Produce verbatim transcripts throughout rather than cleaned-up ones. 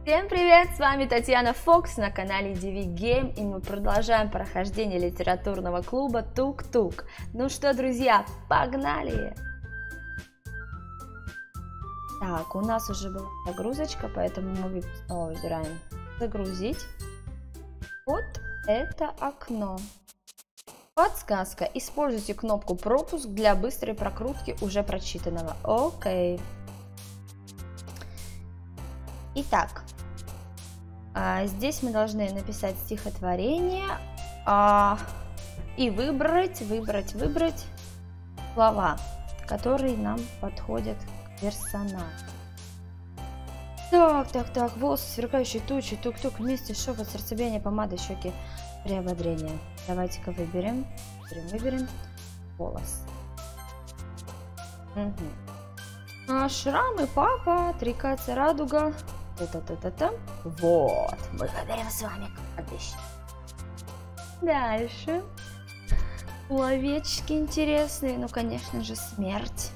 Всем привет! С вами Татьяна Фокс на канале ди ви Game, и мы продолжаем прохождение литературного клуба Тук-Тук. Ну что, друзья, погнали! Так, у нас уже была загрузочка, поэтому мы снова выбираем загрузить. Вот это окно. Подсказка. Используйте кнопку пропуск для быстрой прокрутки уже прочитанного. Окей. Итак, а, здесь мы должны написать стихотворение а, и выбрать, выбрать, выбрать слова, которые нам подходят к персонажу. Так, так, так, волосы, сверкающие тучи, тук-тук, вместе, шепот, сердцебиение, помада, щеки, приободрение. Давайте-ка выберем, выберем, выберем волос. Угу. А, шрамы, папа, трикаться, радуга. Та-та-та-та-та. Вот, мы выберем с вами кладбище. Дальше. Словечки интересные, ну, конечно же, смерть.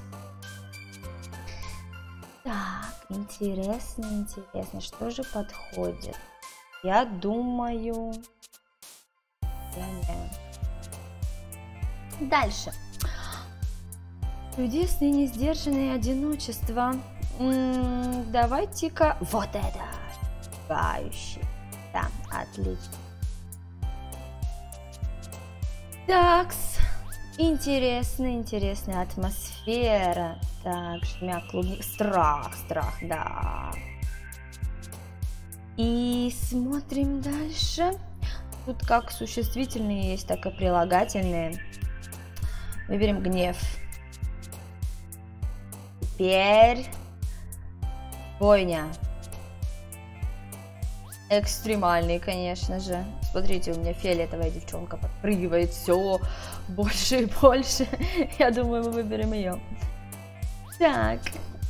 Так, интересно, интересно, что же подходит? Я думаю... Я не... Дальше. Чудесное, несдержанное одиночество. М-м, давайте-ка... Вот это! Пугающий. Да, отлично. Такс. Интересная, интересная атмосфера. Так, жмя клубник. Страх, страх, да. И смотрим дальше. Тут как существительные есть, так и прилагательные. Выберем гнев. Теперь бойня. Экстремальный, конечно же. Смотрите, у меня фиолетовая девчонка подпрыгивает все больше и больше. Я думаю, мы выберем ее. Так.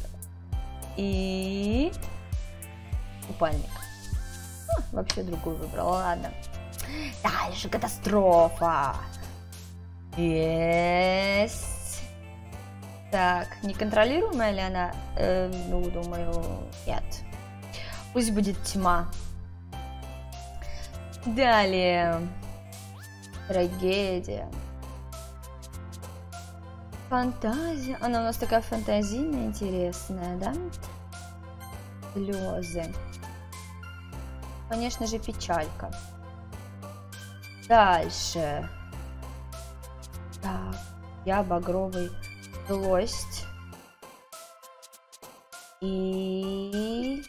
И купальник. А, вообще другую выбрала, ладно. Дальше катастрофа. Есть. Так, неконтролируемая ли она? Э, ну, думаю, нет. Пусть будет тьма. Далее. Трагедия. Фантазия. Она у нас такая фантазийная, интересная, да? Слезы. Конечно же, печалька. Дальше. Так, я багровый. Злость. И...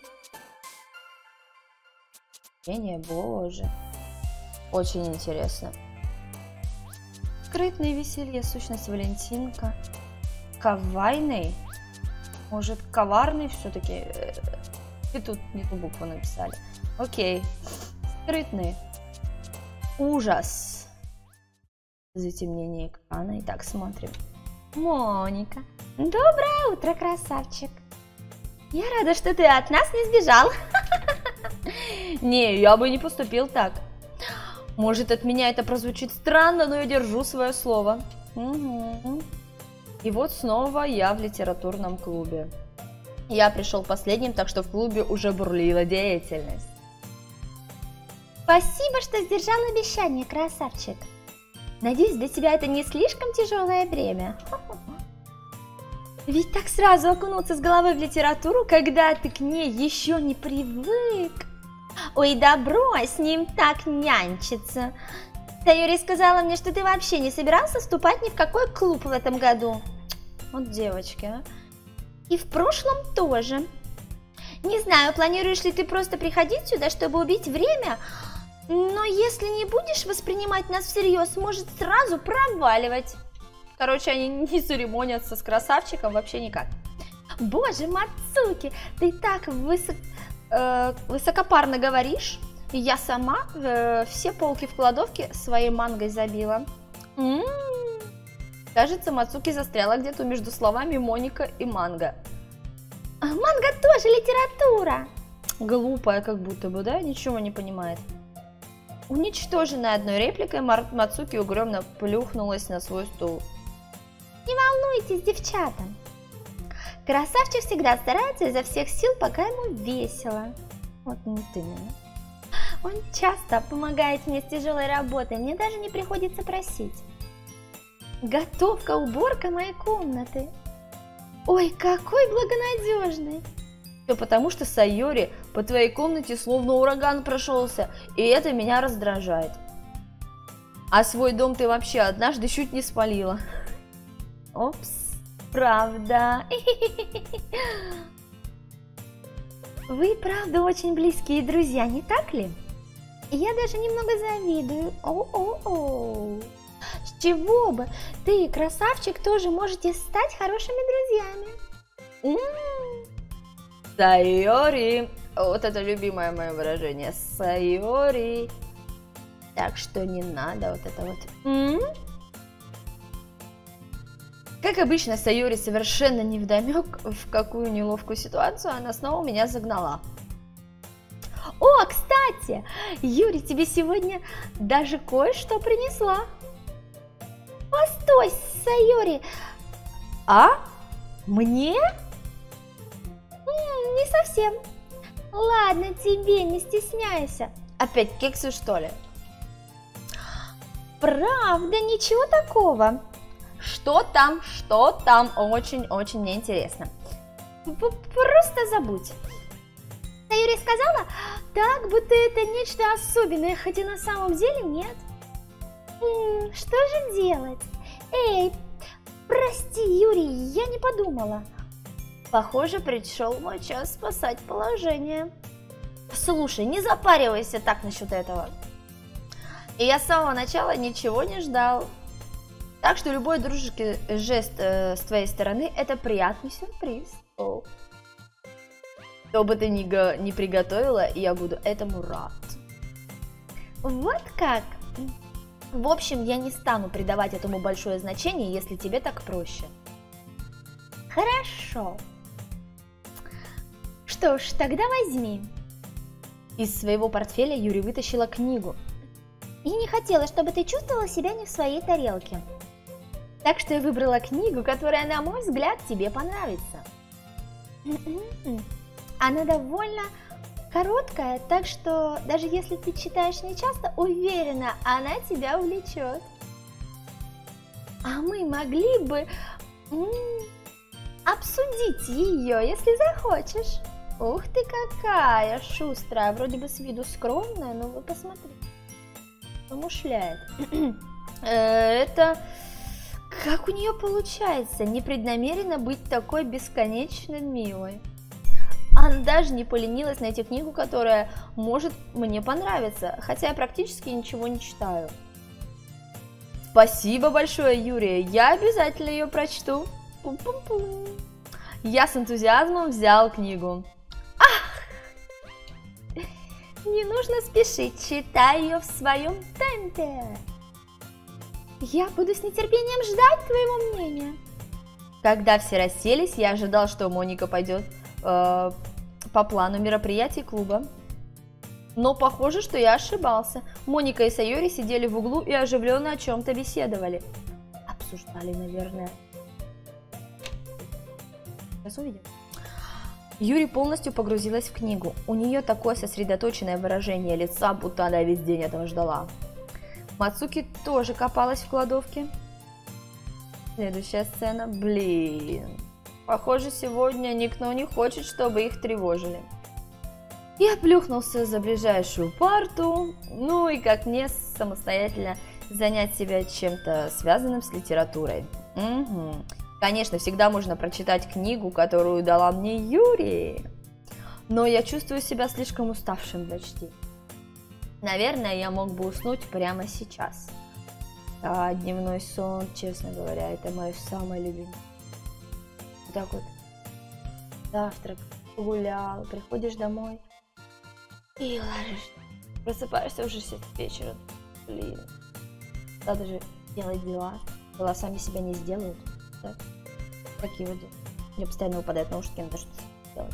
Тение, боже. Очень интересно. Скрытное веселье, сущность Валентинка. Кавайный. Может, коварный все-таки? И тут не ту букву написали. Окей. Скрытный. Ужас. Затемнение экрана. Итак, смотрим. Моника. Доброе утро, красавчик. Я рада, что ты от нас не сбежал. Не, я бы не поступил так. Может, от меня это прозвучит странно, но я держу свое слово. Угу. И вот снова я в литературном клубе. Я пришел последним, так что в клубе уже бурлила деятельность. Спасибо, что сдержал обещание, красавчик. Надеюсь, для тебя это не слишком тяжелое бремя. Ведь так сразу окунуться с головой в литературу, когда ты к ней еще не привык. Ой, да брось, с ним так нянчиться. Сайори сказала мне, что ты вообще не собирался вступать ни в какой клуб в этом году. Вот девочки, а. И в прошлом тоже. Не знаю, планируешь ли ты просто приходить сюда, чтобы убить время, но если не будешь воспринимать нас всерьез, может сразу проваливать. Короче, они не церемонятся с красавчиком вообще никак. Боже, Мацуки, ты так высок, э, высокопарно говоришь. Я сама э, все полки в кладовке своей мангой забила. М-м-м. Кажется, Мацуки застряла где-то между словами Моника и манго. А, манго тоже литература. Глупая как будто бы, да? Ничего не понимает. Уничтоженная одной репликой, Мацуки угрюмо плюхнулась на свой стул. Не волнуйтесь, девчата. Красавчик всегда старается изо всех сил, пока ему весело. Вот не ты меня. Он часто помогает мне с тяжелой работой, мне даже не приходится просить. Готовка, уборка моей комнаты. Ой, какой благонадежный. Все потому, что Сайори по твоей комнате словно ураган прошелся, и это меня раздражает. А свой дом ты вообще однажды чуть не спалила. Опс, правда. Вы, правда, очень близкие друзья, не так ли? Я даже немного завидую. О-о-о. С чего бы? Ты и красавчик тоже можете стать хорошими друзьями. М-м-м. Сайори. Вот это любимое мое выражение. Сайори. Так что не надо вот это вот. М-м? Как обычно, Сайори совершенно невдомек, в какую неловкую ситуацию она снова меня загнала. О, кстати, Юри тебе сегодня даже кое-что принесла. Постой, Сайори. А? Мне? М-м, не совсем. Ладно тебе, не стесняйся. Опять кексы, что ли? Правда, ничего такого. Что там, что там, очень-очень мне интересно. Просто забудь. Сайори сказала, так, будто это нечто особенное, хотя на самом деле нет. М-м, что же делать? Эй, прости, Юрий, я не подумала. Похоже, пришел мой час спасать положение. Слушай, не запаривайся так насчет этого. И я с самого начала ничего не ждал. Так что любой дружеский жест э, с твоей стороны – это приятный сюрприз. О. Что бы ты ни, ни приготовила, я буду этому рад. Вот как? В общем, я не стану придавать этому большое значение, если тебе так проще. Хорошо. Что ж, тогда возьми. Из своего портфеля Юри вытащила книгу. И не хотела, чтобы ты чувствовала себя не в своей тарелке. Так что я выбрала книгу, которая, на мой взгляд, тебе понравится. Она довольно короткая, так что даже если ты читаешь нечасто, уверена, она тебя увлечет. А мы могли бы м-м, обсудить ее, если захочешь. Ух ты какая шустрая, вроде бы с виду скромная, но вы посмотрите, помышляет. Это... Как у нее получается непреднамеренно быть такой бесконечно милой? Она даже не поленилась найти книгу, которая может мне понравиться, хотя я практически ничего не читаю. Спасибо большое, Юрия, я обязательно ее прочту. Пум-пум-пум. Я с энтузиазмом взял книгу. Ах! Не нужно спешить, читай ее в своем темпе. Я буду с нетерпением ждать твоего мнения. Когда все расселись, я ожидал, что Моника пойдет э, по плану мероприятий клуба. Но похоже, что я ошибался. Моника и Сайори сидели в углу и оживленно о чем-то беседовали. Обсуждали, наверное. Сейчас увидим. Юри полностью погрузилась в книгу. У нее такое сосредоточенное выражение лица, будто она весь день этого ждала. Мацуки тоже копалась в кладовке. Следующая сцена. Блин. Похоже, сегодня никто не хочет, чтобы их тревожили. Я плюхнулся за ближайшую парту. Ну и как мне самостоятельно занять себя чем-то связанным с литературой. Угу. Конечно, всегда можно прочитать книгу, которую дала мне Юри. Но я чувствую себя слишком уставшим для чтения. Наверное, я мог бы уснуть прямо сейчас. Да, дневной сон, честно говоря, это мое самое любимое. Вот так вот. Завтрак, гулял, приходишь домой и ложишься. Просыпаешься уже в шесть вечера. Блин. Надо же делать дела. Дела сами себя не сделают. Да? Такие вот дела. Мне постоянно выпадают наушники, надо что-то делать.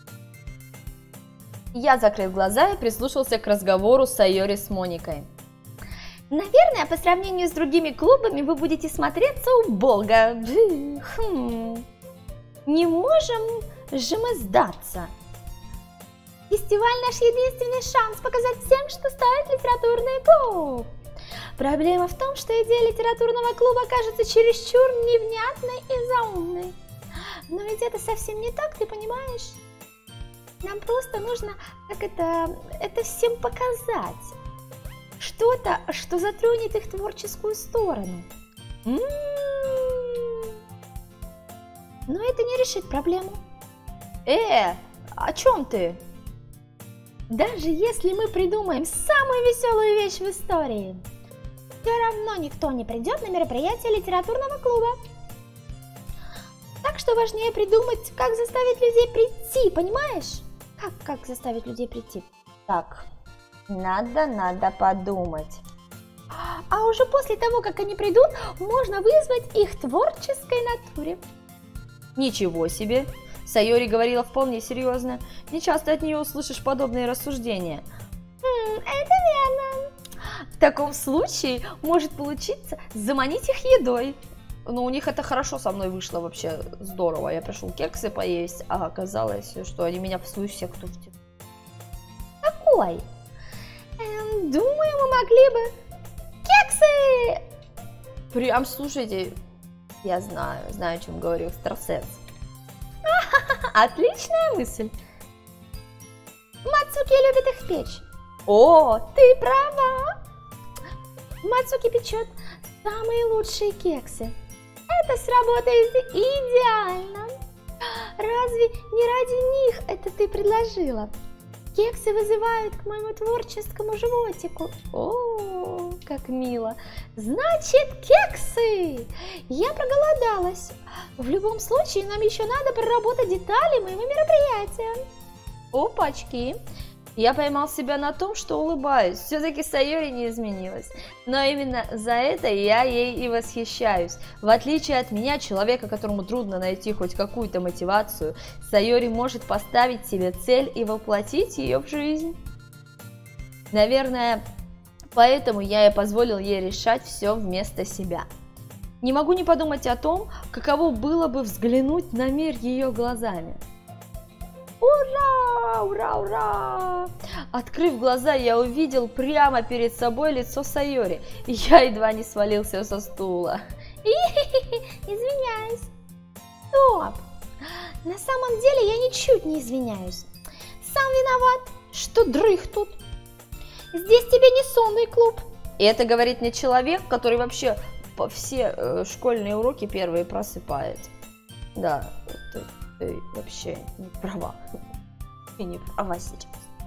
Я закрыл глаза и прислушался к разговору Сайори с Моникой. Наверное, по сравнению с другими клубами вы будете смотреться убого. Хм. Не можем же мы сдаться. Фестиваль наш единственный шанс показать всем, что стоит литературный клуб. Проблема в том, что идея литературного клуба кажется чересчур невнятной и заумной. Но ведь это совсем не так, ты понимаешь? Нам просто нужно, как это, это всем показать. Что-то, что затронет их творческую сторону. М-м-м. Но это не решит проблему. Э, о чем ты? Даже если мы придумаем самую веселую вещь в истории, все равно никто не придет на мероприятие литературного клуба. Так что важнее придумать, как заставить людей прийти, понимаешь? Как, как заставить людей прийти? Так, надо, надо подумать. А уже после того, как они придут, можно вызвать их творческой натуре. Ничего себе! Сайори говорила вполне серьезно. Не часто от нее услышишь подобные рассуждения. Хм, это верно. В таком случае может получиться заманить их едой. Но у них это хорошо со мной вышло вообще здорово. Я пришел кексы поесть, а оказалось, что они меня в свою секту втянули. Какой? Эм, думаю, мы могли бы... Кексы! Прям, слушайте, я знаю, знаю, о чем говорю экстрасенс. Отличная мысль. Мацуки любит их печь. О, ты права. Мацуки печет самые лучшие кексы. Это сработает идеально. Разве не ради них это ты предложила? Кексы вызывают к моему творческому животику. О, как мило. Значит, кексы. Я проголодалась. В любом случае, нам еще надо проработать детали моего мероприятия. Опачки. Я поймал себя на том, что улыбаюсь. Все-таки Сайори не изменилась. Но именно за это я ей и восхищаюсь. В отличие от меня, человека, которому трудно найти хоть какую-то мотивацию, Сайори может поставить себе цель и воплотить ее в жизнь. Наверное, поэтому я и позволил ей решать все вместо себя. Не могу не подумать о том, каково было бы взглянуть на мир ее глазами. Ура! Ура! Ура! Открыв глаза, я увидел прямо перед собой лицо Сайори, и я едва не свалился со стула. Извиняюсь. Стоп! На самом деле я ничуть не извиняюсь. Сам виноват, что дрых тут. Здесь тебе не сонный клуб. И это говорит мне человек, который вообще по все э, школьные уроки первые просыпает. Да, ты, ты вообще не права. Ты не права сейчас.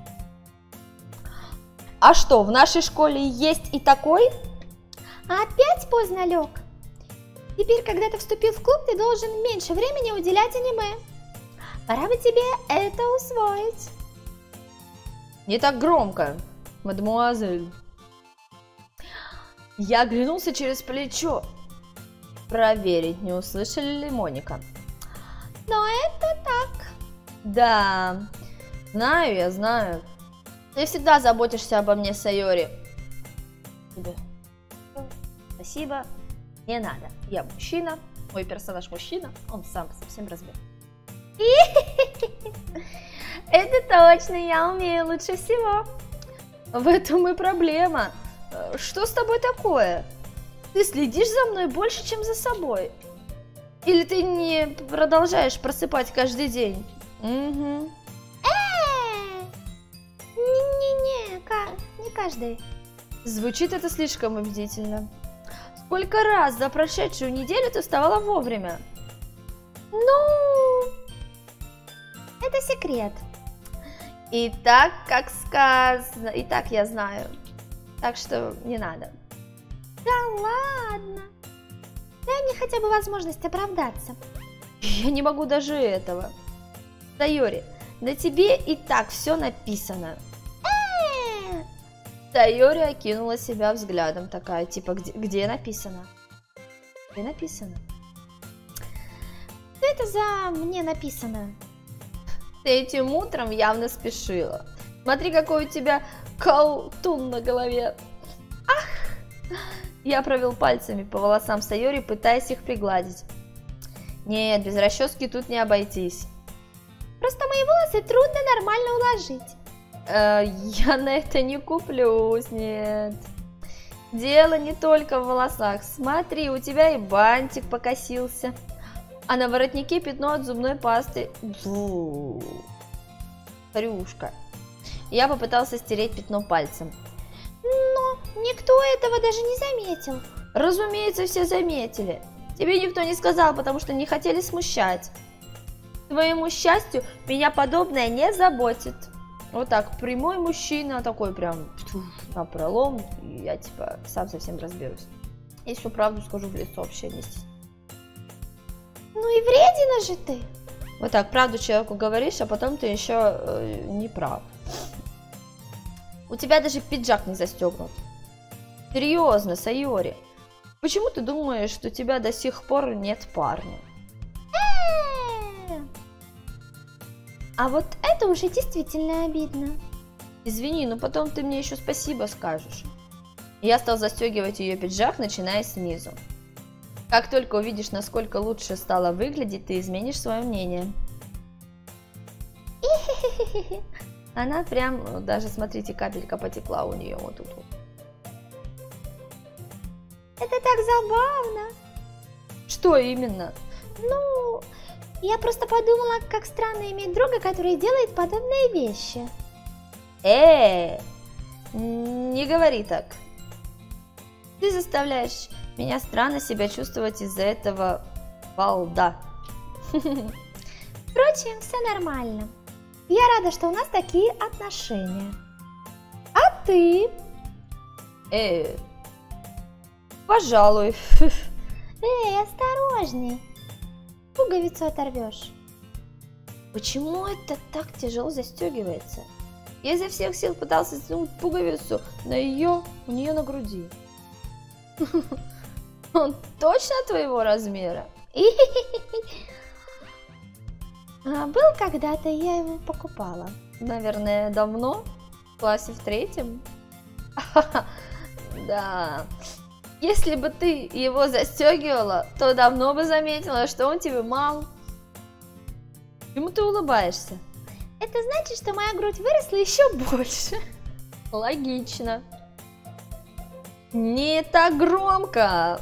А что, в нашей школе есть и такой? Опять поздно лег. Теперь, когда ты вступил в клуб, ты должен меньше времени уделять аниме. Пора бы тебе это усвоить. Не так громко, мадемуазель. Я оглянулся через плечо. Проверить, не услышали ли Моника. Но это так. Да, знаю, я знаю. Ты всегда заботишься обо мне, Сайори. Тебе. Спасибо. Не надо. Я мужчина. Мой персонаж мужчина. Он сам совсем разбит. Это точно, я умею лучше всего. В этом и проблема. Что с тобой такое? Ты следишь за мной больше, чем за собой? Или ты не продолжаешь просыпать каждый день? Угу. Не-не-не, не каждый. Звучит это слишком убедительно. Сколько раз за прошедшую неделю ты вставала вовремя? Ну, это секрет. И так, как сказано, и так я знаю. Так что не надо. Да ладно. Дай мне хотя бы возможность оправдаться. Я не могу даже этого. Сайори, на тебе и так все написано. Э-э-э. Сайори окинула себя взглядом, такая, типа, где, где написано? Где написано? Что это за мне написано? Ты этим утром явно спешила. Смотри, какой у тебя колтун на голове. Ах! Я провел пальцами по волосам Сайори, пытаясь их пригладить. Нет, без расчески тут не обойтись. Просто мои волосы трудно нормально уложить. Э, я на это не куплюсь, нет. Дело не только в волосах. Смотри, у тебя и бантик покосился. А на воротнике пятно от зубной пасты. Фу. Хрюшка. Я попытался стереть пятно пальцем. Но никто этого даже не заметил. Разумеется, все заметили. Тебе никто не сказал, потому что не хотели смущать. К твоему счастью, меня подобное не заботит. Вот так, прямой мужчина, такой прям на пролом, и я типа сам совсем разберусь. Если правду скажу в лицо, вообще не стесняюсь. Ну и вредина же ты. Вот так, правду человеку говоришь, а потом ты еще э, не прав. У тебя даже пиджак не застегнут. Серьезно, Сайори. Почему ты думаешь, что у тебя до сих пор нет парня? А вот это уже действительно обидно. Извини, но потом ты мне еще спасибо скажешь. Я стал застегивать ее пиджак, начиная снизу. Как только увидишь, насколько лучше стало выглядеть, ты изменишь свое мнение. Она прям, даже смотрите, капелька потекла у нее вот тут. Это так забавно. Что именно? Ну... Я просто подумала, как странно иметь друга, который делает подобные вещи. Э, не говори так. Ты заставляешь меня странно себя чувствовать из-за этого балда. Впрочем, все нормально. Я рада, что у нас такие отношения. А ты? Э, пожалуй. Эй, осторожней. Пуговицу оторвешь. Почему это так тяжело застегивается? Я изо всех сил пытался стянуть пуговицу на ее, у нее на груди. Он точно твоего размера? Был когда-то, я его покупала. Наверное, давно? В классе в третьем? Да. Если бы ты его застегивала, то давно бы заметила, что он тебе мал. Почему ты улыбаешься? Это значит, что моя грудь выросла еще больше. Логично. Не так громко.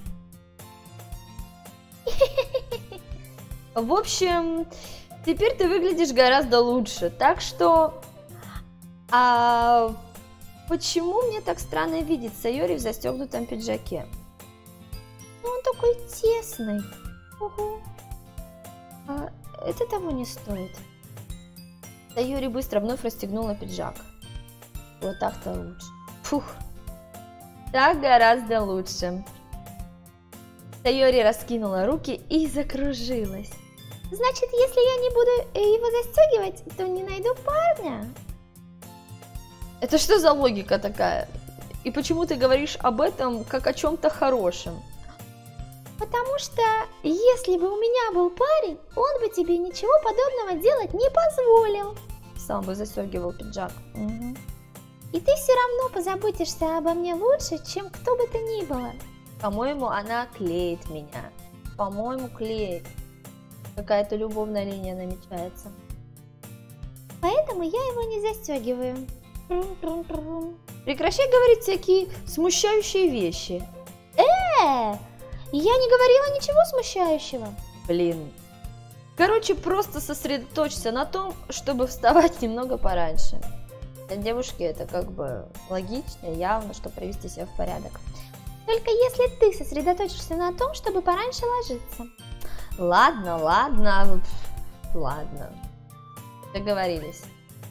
В общем, теперь ты выглядишь гораздо лучше. Так что... А... Почему мне так странно видеть Сайори в застегнутом пиджаке? Ну, он такой тесный. Угу. А это того не стоит. Сайори быстро вновь расстегнула пиджак. Вот так-то лучше. Фух. Так гораздо лучше. Сайори раскинула руки и закружилась. Значит, если я не буду его застегивать, то не найду парня? Это что за логика такая? И почему ты говоришь об этом как о чем-то хорошем? Потому что если бы у меня был парень, он бы тебе ничего подобного делать не позволил. Сам бы застегивал пиджак. Угу. И ты все равно позаботишься обо мне лучше, чем кто бы то ни было. По-моему, она клеит меня. По-моему, клеит. Какая-то любовная линия намечается. Поэтому я его не застегиваю. Прекращай говорить всякие смущающие вещи. Э, я не говорила ничего смущающего. Блин. Короче, просто сосредоточься на том, чтобы вставать немного пораньше. Для девушки это как бы логично, явно, чтобы привести себя в порядок. Только если ты сосредоточишься на том, чтобы пораньше ложиться. Ладно, ладно, ладно. Договорились.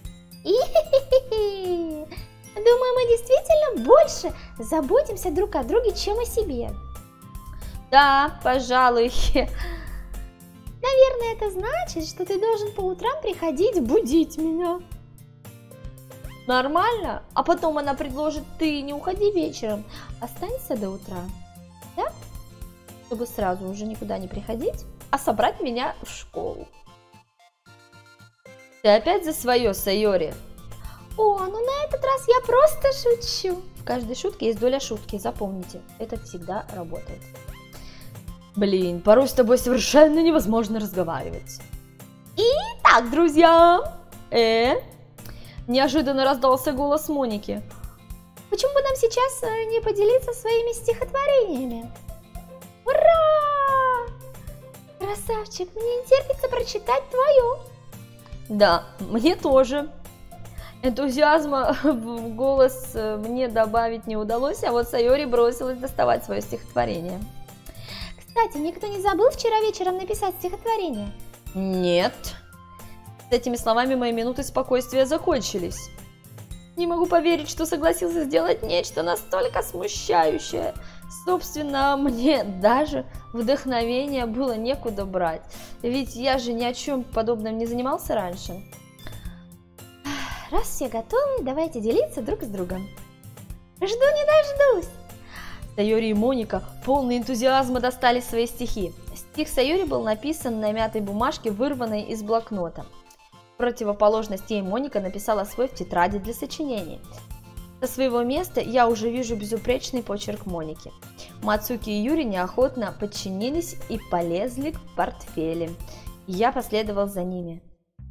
Думаю, мы действительно больше заботимся друг о друге, чем о себе. Да, пожалуй. Наверное, это значит, что ты должен по утрам приходить будить меня. Нормально? А потом она предложит: ты не уходи вечером, останься до утра. Да? Чтобы сразу уже никуда не приходить, а собрать меня в школу. Ты опять за свое, Сайори? О, ну на этот раз я просто шучу. В каждой шутке есть доля шутки, запомните, это всегда работает. Блин, порой с тобой совершенно невозможно разговаривать. Итак, друзья, э, Неожиданно раздался голос Моники. Почему бы нам сейчас не поделиться своими стихотворениями? Ура! Красавчик, мне не терпится прочитать твое. Да, мне тоже. Энтузиазма в голос мне добавить не удалось, а вот Сайори бросилась доставать свое стихотворение. Кстати, никто не забыл вчера вечером написать стихотворение? Нет. С этими словами мои минуты спокойствия закончились. Не могу поверить, что согласился сделать нечто настолько смущающее. Собственно, мне даже вдохновения было некуда брать, ведь я же ни о чем подобном не занимался раньше. Раз все готовы, давайте делиться друг с другом. Жду не дождусь. Сайори и Моника, полные энтузиазма, достали свои стихи. Стих Сайори был написан на мятой бумажке, вырванной из блокнота. В противоположность ей Моника написала свой в тетради для сочинений. Со своего места я уже вижу безупречный почерк Моники. Мацуки и Юри неохотно подчинились и полезли к портфелю. Я последовал за ними.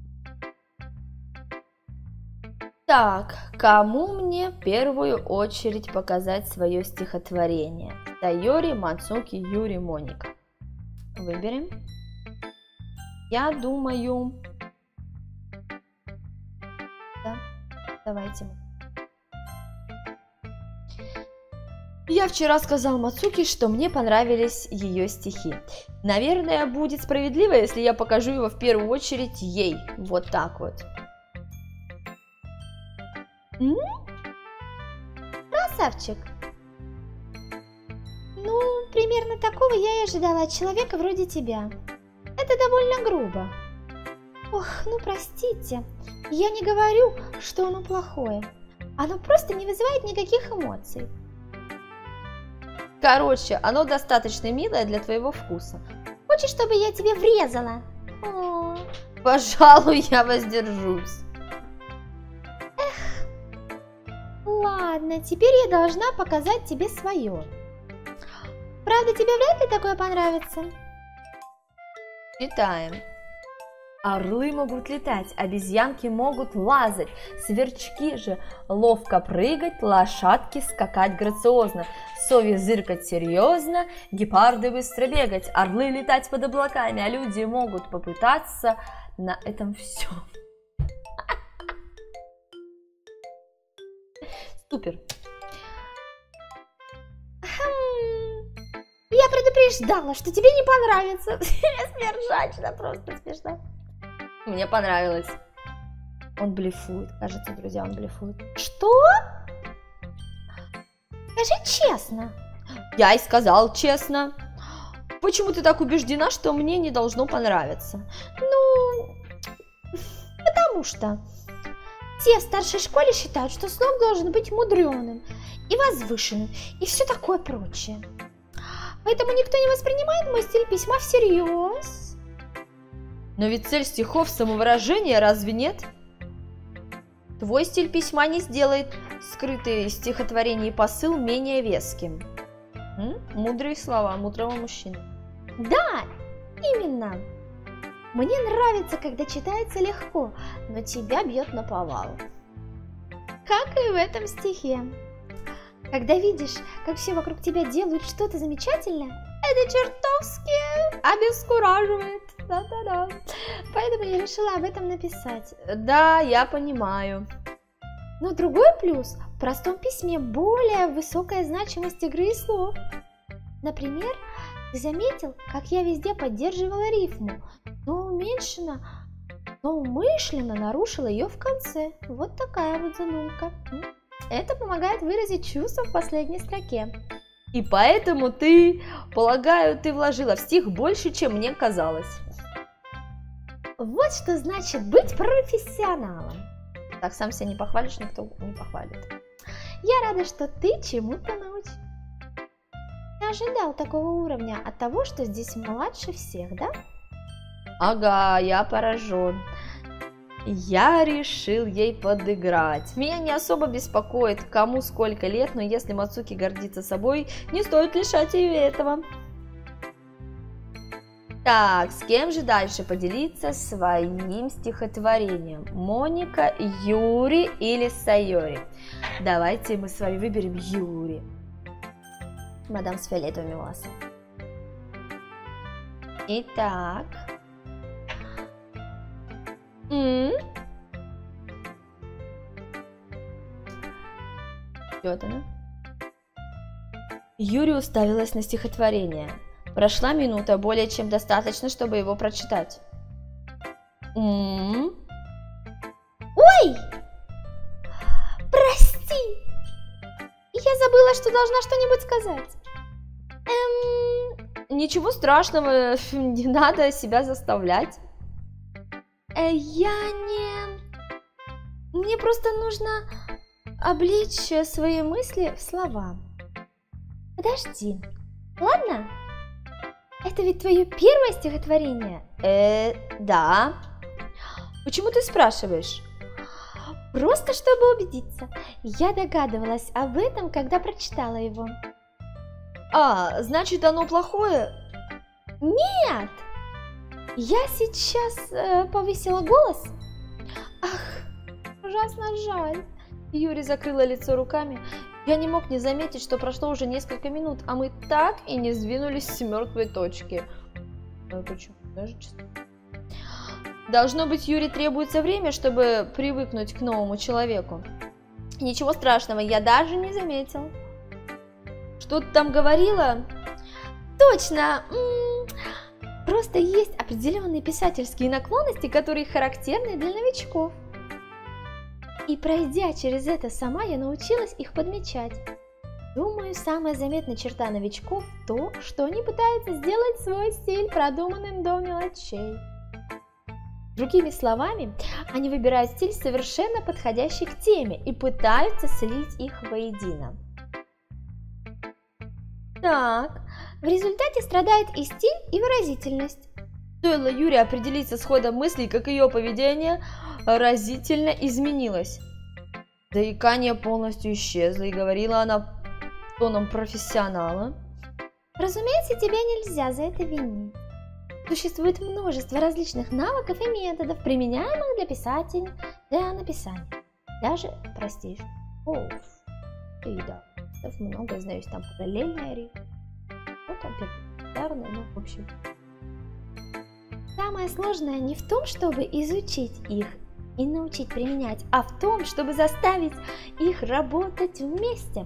Так, кому мне в первую очередь показать свое стихотворение? Сайори, Мацуки, Юри, Моника. Выберем. Я думаю... Да, давайте. Я вчера сказал Мацуки, что мне понравились ее стихи. Наверное, будет справедливо, если я покажу его в первую очередь ей. Вот так вот. М? Красавчик. Ну, примерно такого я и ожидала от человека вроде тебя. Это довольно грубо. Ох, ну простите, я не говорю, что оно плохое. Оно просто не вызывает никаких эмоций. Короче, оно достаточно милое для твоего вкуса. Хочешь, чтобы я тебе врезала? О, пожалуй, я воздержусь. Ладно, теперь я должна показать тебе свое. Правда, тебе вряд ли такое понравится? Читаем. Орлы могут летать, обезьянки могут лазать, сверчки же ловко прыгать, лошадки скакать грациозно, сови зыркать серьезно, гепарды быстро бегать, орлы летать под облаками, а люди могут попытаться. На этом все. Супер. Я предупреждала, что тебе не понравится. Смершачно, просто смешно. Мне понравилось. Он блефует, кажется, друзья, он блефует. Что? Скажи честно. Я и сказал честно. Почему ты так убеждена, что мне не должно понравиться? Ну, потому что все в старшей школе считают, что слог должен быть мудреным и возвышенным, и все такое прочее. Поэтому никто не воспринимает мой стиль письма всерьез. Но ведь цель стихов – самовыражение, разве нет? Твой стиль письма не сделает скрытый стихотворение и посыл менее веским. М? Мудрые слова мудрого мужчины. Да, именно. Мне нравится, когда читается легко, но тебя бьет наповал. Как и в этом стихе. Когда видишь, как все вокруг тебя делают что-то замечательное, это чертовски обескураживает. Да-да-да. Поэтому я решила об этом написать. Да, я понимаю. Но другой плюс – в простом письме более высокая значимость игры и слов. Например, ты заметил, как я везде поддерживала рифму, но уменьшенно, но умышленно нарушила ее в конце. Вот такая вот задумка. Это помогает выразить чувства в последней строке. И поэтому ты, полагаю, ты вложила в стих больше, чем мне казалось. Вот что значит быть профессионалом. Так сам себя не похвалишь, никто не похвалит. Я рада, что ты чему-то научил. Не ожидал такого уровня от того, что здесь младше всех, да? Ага, я поражен. Я решил ей подыграть. Меня не особо беспокоит, кому сколько лет, но если Мацуки гордится собой, не стоит лишать ее этого. Так, с кем же дальше поделиться своим стихотворением? Моника, Юрий или Сайори? Давайте мы с вами выберем Юрий. Мадам с фиолетовыми волосами. Итак. М? Вот она. Юрий уставилась на стихотворение. Прошла минута, более чем достаточно, чтобы его прочитать. М? Ой! Прости! Я забыла, что должна что-нибудь сказать. Эм... Ничего страшного, не надо себя заставлять. Э, я не... Мне просто нужно облечь свои мысли в слова. Подожди, ладно? Это ведь твое первое стихотворение? Э, да. Почему ты спрашиваешь? Просто чтобы убедиться. Я догадывалась об этом, когда прочитала его. А, значит, оно плохое? Нет! Я сейчас э, повысила голос. Ах, ужасно жаль. Юрий закрыла лицо руками. Я не мог не заметить, что прошло уже несколько минут, а мы так и не сдвинулись с мертвой точки. А почему? Даже честно. Должно быть, Юре требуется время, чтобы привыкнуть к новому человеку. Ничего страшного, я даже не заметил. Что ты там говорила? Точно! М-м, просто есть определенные писательские наклонности, которые характерны для новичков. И пройдя через это сама, я научилась их подмечать. Думаю, самая заметная черта новичков – то, что они пытаются сделать свой стиль продуманным до мелочей. Другими словами, они выбирают стиль, совершенно подходящий к теме, и пытаются слить их воедино. Так, в результате страдает и стиль, и выразительность. Стоило Юре определиться с ходом мыслей, как ее поведение разительно изменилось. Заикание полностью исчезло, и говорила она тоном профессионала. Разумеется, тебя нельзя за это винить. Существует множество различных навыков и методов, применяемых для писателя, для написания. Даже простейших. Оф, и да, много, знаю, там параллельная речь, ну там перпендикулярная, ну в общем. Самое сложное не в том, чтобы изучить их и научить применять, а в том, чтобы заставить их работать вместе.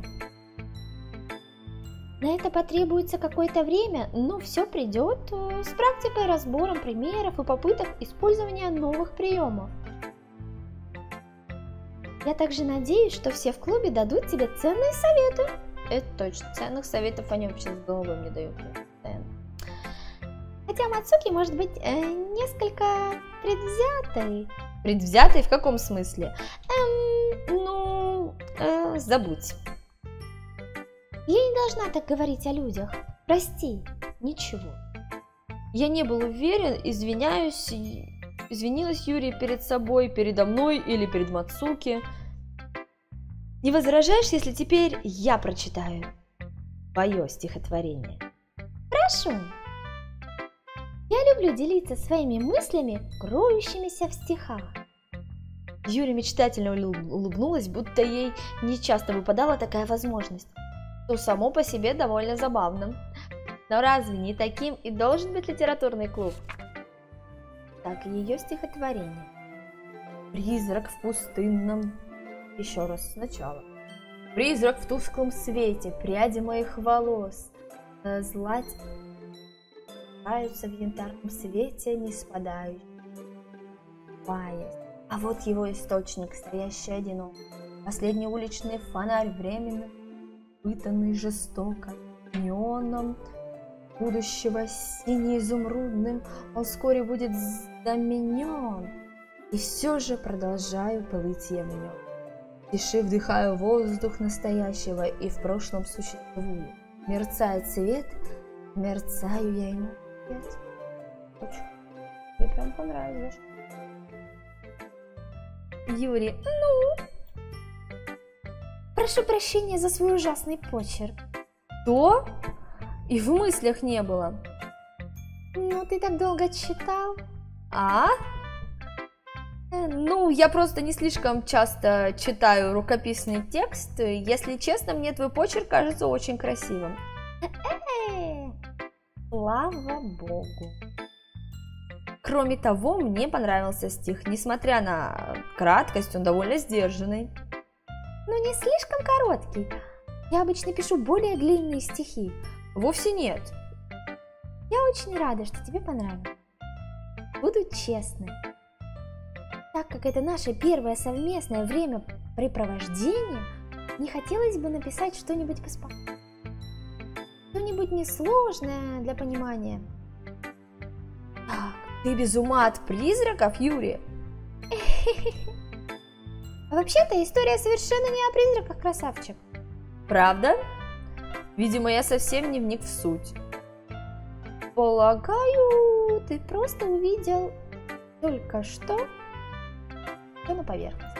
На это потребуется какое-то время, но все придет с практикой, разбором примеров и попыток использования новых приемов. Я также надеюсь, что все в клубе дадут тебе ценные советы. Это точно, ценных советов они вообще с головой мне дают. Хотя Мацуки может быть э, несколько предвзятой. Предвзятой в каком смысле? Эм, ну, э, забудь. Я не должна так говорить о людях. Прости, ничего. Я не был уверен, извиняюсь, извинилась Юрий перед собой, передо мной или перед Мацуки. Не возражаешь, если теперь я прочитаю твое стихотворение? Прошу. Я люблю делиться своими мыслями, кроющимися в стихах. Юрия мечтательно улыбнулась, будто ей нечасто выпадала такая возможность, что само по себе довольно забавно. Но разве не таким и должен быть литературный клуб? Так и ее стихотворение. Призрак в пустынном... Еще раз сначала. Призрак в тусклом свете, пряди моих волос. Злать... в янтарном свете не спадающий. А вот его источник, стоящий одинок. Последний уличный фонарь временно, пытанный жестоко, неоном будущего сине-изумрудным, он вскоре будет заменен. И все же продолжаю плыть я в нем. В тиши вдыхаю воздух настоящего и в прошлом существую. Мерцает свет, мерцаю я ему. Очень. Мне прям понравилось. Юрий, ну? Прошу прощения за свой ужасный почерк. Что? И в мыслях не было. Ну, ты так долго читал. А? Ну, я просто не слишком часто читаю рукописный текст. Если честно, мне твой почерк кажется очень красивым. Э-э-э. Слава богу. Кроме того, мне понравился стих. Несмотря на краткость, он довольно сдержанный. Ну, не слишком короткий. Я обычно пишу более длинные стихи. Вовсе нет. Я очень рада, что тебе понравилось. Буду честной. Так как это наше первое совместное времяпрепровождение, не хотелось бы написать что-нибудь поспокойнее. Что-нибудь несложное для понимания. Так, ты без ума от призраков, Юрий? Вообще-то история совершенно не о призраках, красавчик. Правда? Видимо, я совсем не вник в суть. Полагаю, ты просто увидел только что все на поверхности.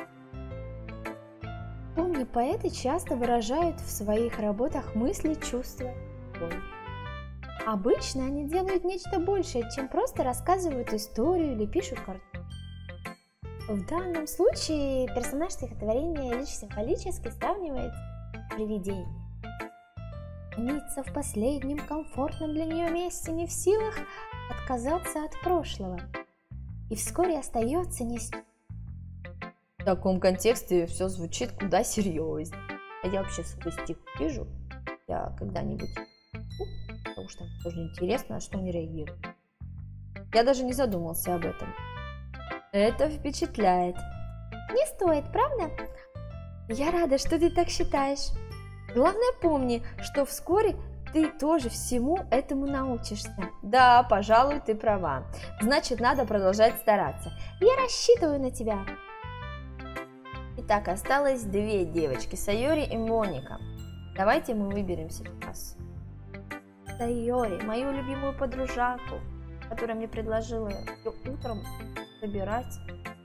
Помни, поэты часто выражают в своих работах мысли, чувства, боль. Обычно они делают нечто большее, чем просто рассказывают историю или пишут картину. В данном случае персонаж стихотворения лишь символически сравнивает привидение. Томится в последнем комфортном для нее месте, не в силах отказаться от прошлого. И вскоре остается не с... В таком контексте все звучит куда серьезнее. А я вообще свой стих вижу. Я когда-нибудь... Потому что мне тоже интересно, на что они реагируют. Я даже не задумался об этом. Это впечатляет. Не стоит, правда? Я рада, что ты так считаешь. Главное, помни, что вскоре ты тоже всему этому научишься. Да, пожалуй, ты права. Значит, надо продолжать стараться. Я рассчитываю на тебя. Итак, осталось две девочки, Сайори и Моника. Давайте мы выберем сейчас Сайори, мою любимую подружаку, которая мне предложила ее утром собирать.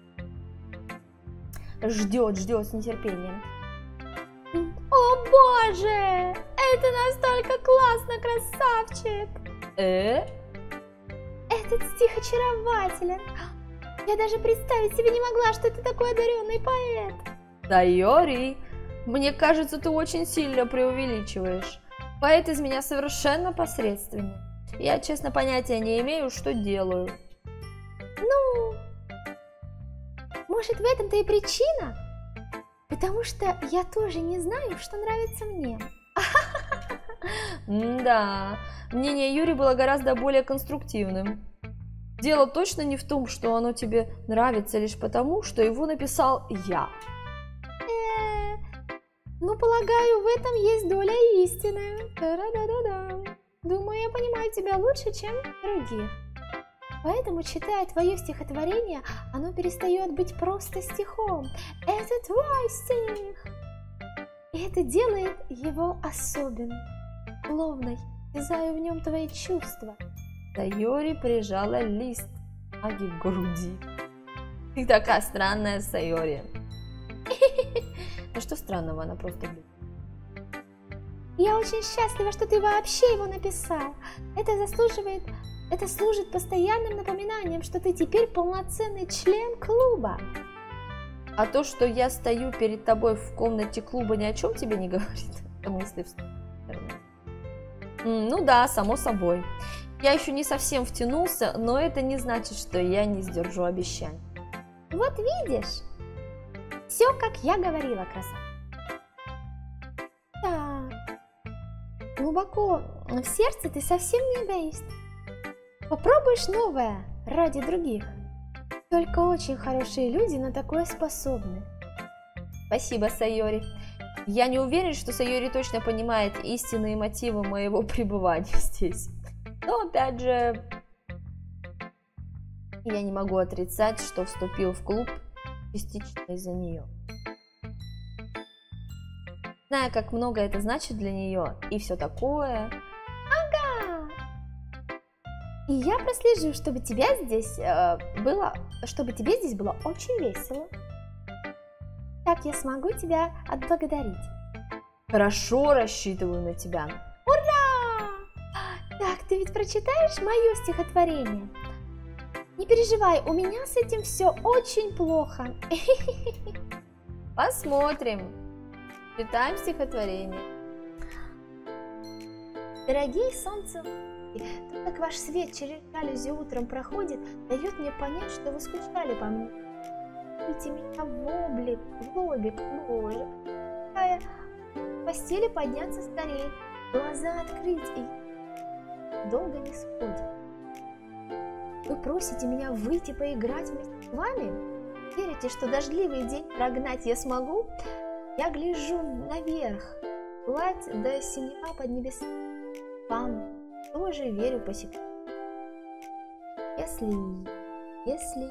Ждет, ждет с нетерпением. О боже, это настолько классно, красавчик! Э? Этот стих очарователен. Я даже представить себе не могла, что ты такой одаренный поэт. Сайори, мне кажется, ты очень сильно преувеличиваешь. Поэт из меня совершенно посредственный. Я, честно, понятия не имею, что делаю. Ну, может, в этом-то и причина? Потому что я тоже не знаю, что нравится мне. Да, мнение Юри было гораздо более конструктивным. Дело точно не в том, что оно тебе нравится лишь потому, что его написал я. Э-э, ну, полагаю, в этом есть доля истины. Та-да-да-да-да. Думаю, я понимаю тебя лучше, чем других. Поэтому, читая твое стихотворение, оно перестает быть просто стихом. Это твой стих. И это делает его особенным. Словно вязаю в нем твои чувства. Сайори прижала лист бумаги к груди. Ты такая странная, Сайори. Ну что странного, она просто любит. Я очень счастлива, что ты вообще его написал. Это заслуживает... Это служит постоянным напоминанием, что ты теперь полноценный член клуба. А то, что я стою перед тобой в комнате клуба, ни о чем тебе не говорит? Это мысли в сторону. Ну да, само собой. Я еще не совсем втянулся, но это не значит, что я не сдержу обещаний. Вот видишь? Все, как я говорила, красавица. Так. Глубоко в сердце ты совсем не эгоист. Попробуешь новое ради других. Только очень хорошие люди на такое способны. Спасибо, Сайори. Я не уверен, что Сайори точно понимает истинные мотивы моего пребывания здесь. Но опять же, я не могу отрицать, что вступил в клуб частично из-за нее. Зная, как много это значит для нее и все такое. Ага. И я прослежу, чтобы тебя здесь э, было, чтобы тебе здесь было очень весело. Так я смогу тебя отблагодарить. Хорошо, рассчитываю на тебя. Ура! Так, ты ведь прочитаешь мое стихотворение? Не переживай, у меня с этим все очень плохо. Посмотрим. Читаем стихотворение. Дорогие солнце, то, как ваш свет через жалюзи утром проходит, дает мне понять, что вы скучали по мне. Видите меня в облик, в лобик, боже. Такая в постели подняться стареет, глаза открыть и долго не сходит. Вы просите меня выйти поиграть вместе с вами? Верите, что дождливый день прогнать я смогу? Я гляжу наверх, гладь до синева под небесами. Вам тоже верю по секрету. Если, если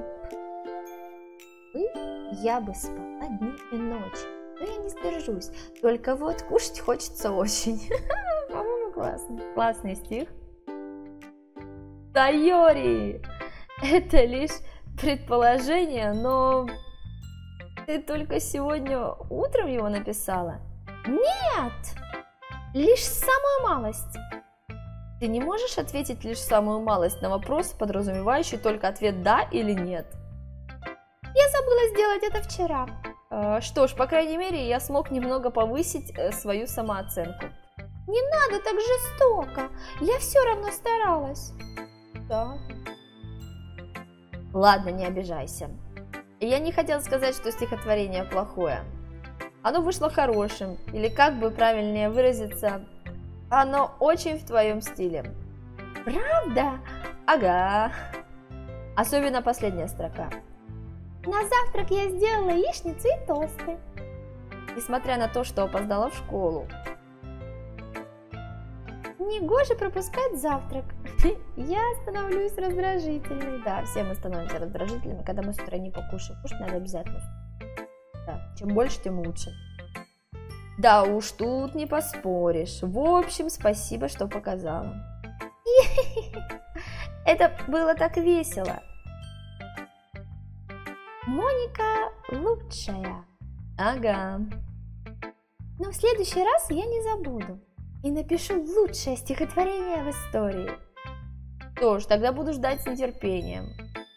вы, я бы спала дни и ночи. Но я не сдержусь, только вот кушать хочется очень. По-моему, классный. Классный стих. Сайори! Это лишь предположение, но ты только сегодня утром его написала? Нет! Лишь самую малость. Ты не можешь ответить лишь самую малость на вопрос, подразумевающий только ответ «да» или «нет». Я забыла сделать это вчера. Э, что ж, по крайней мере, я смог немного повысить э, свою самооценку. Не надо так жестоко, я все равно старалась. Да. Ладно, не обижайся. Я не хотела сказать, что стихотворение плохое. Оно вышло хорошим, или как бы правильнее выразиться, оно очень в твоем стиле. Правда? Ага. Особенно последняя строка. На завтрак я сделала яичницу и тосты. Несмотря на то, что опоздала в школу. Негоже пропускать завтрак. Я становлюсь раздражительной. Да, все мы становимся раздражительными, когда мы с утра не покушаем. Кушать надо обязательно. Да, чем больше, тем лучше. Да уж, тут не поспоришь. В общем, спасибо, что показала. Это было так весело. Моника лучшая. Ага. Но в следующий раз я не забуду. И напишу лучшее стихотворение в истории. Что ж, тогда буду ждать с нетерпением.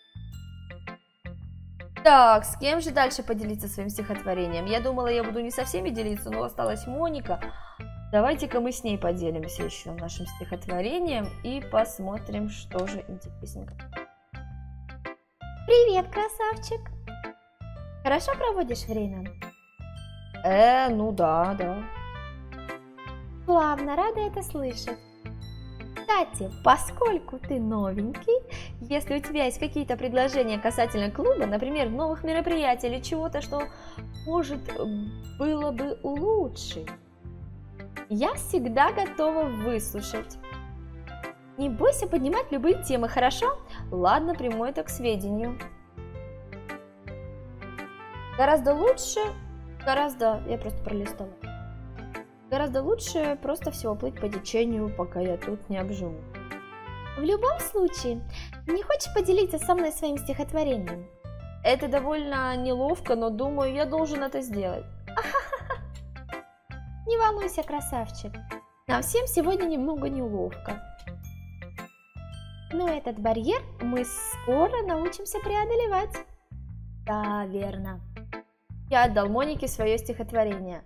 Так, с кем же дальше поделиться своим стихотворением? Я думала, я буду не со всеми делиться, но осталась Моника. Давайте-ка мы с ней поделимся еще нашим стихотворением и посмотрим, что же интересненько. Привет, красавчик! Хорошо проводишь время? Э, ну да, да. Славно, рада это слышать. Кстати, поскольку ты новенький, если у тебя есть какие-то предложения касательно клуба, например, новых мероприятий или чего-то, что может было бы улучшить, я всегда готова выслушать. Не бойся поднимать любые темы, хорошо? Ладно, приму это к сведению. Гораздо лучше, гораздо, я просто пролистала. Гораздо лучше просто всего плыть по течению, пока я тут не обживу. В любом случае, не хочешь поделиться со мной своим стихотворением? Это довольно неловко, но думаю, я должен это сделать. Не волнуйся, красавчик. Нам всем сегодня немного неловко. Но этот барьер мы скоро научимся преодолевать. Да, верно. Я отдал Монике свое стихотворение.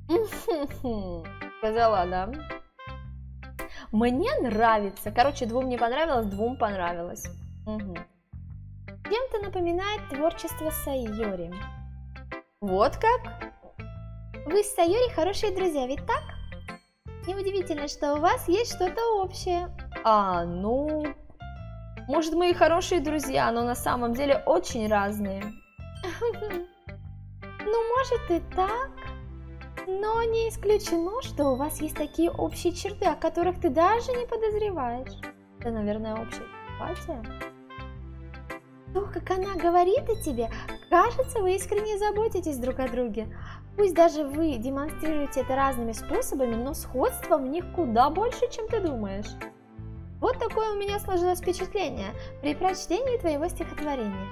Сказала она. Мне нравится. Короче, двум не понравилось, двум понравилось. Угу. Чем-то напоминает творчество Сайори. Вот как? Вы с Сайори хорошие друзья, ведь так? Неудивительно, что у вас есть что-то общее. А, ну... Может, мы и хорошие друзья, но на самом деле очень разные. Ну, может и так. Но не исключено, что у вас есть такие общие черты, о которых ты даже не подозреваешь. Это, наверное, общая симпатия. То, как она говорит о тебе, кажется, вы искренне заботитесь друг о друге. Пусть даже вы демонстрируете это разными способами, но сходство в них куда больше, чем ты думаешь. Вот такое у меня сложилось впечатление при прочтении твоего стихотворения.